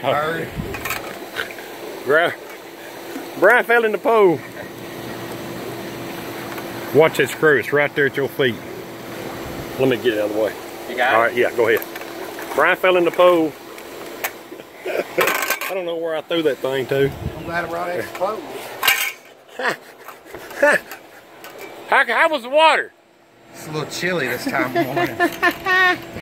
bird. Brian fell in the pool. Watch that screw. It's right there at your feet. Let me get it out of the way. You got it? All right, yeah, go ahead. Brian fell in the pool. I don't know where I threw that thing to. I'm glad I brought extra clothes. How was the water? It's a little chilly this time of morning.